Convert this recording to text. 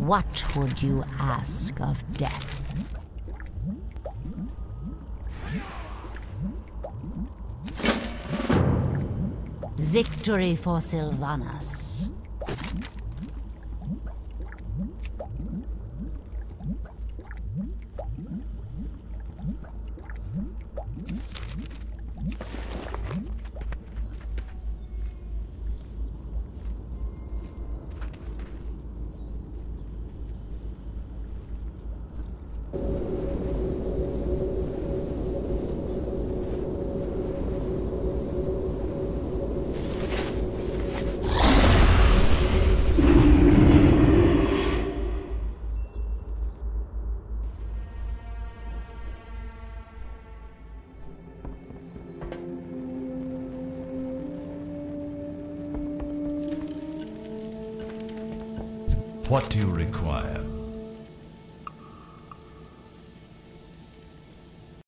What would you ask of death? Victory for Sylvanas. What do you require?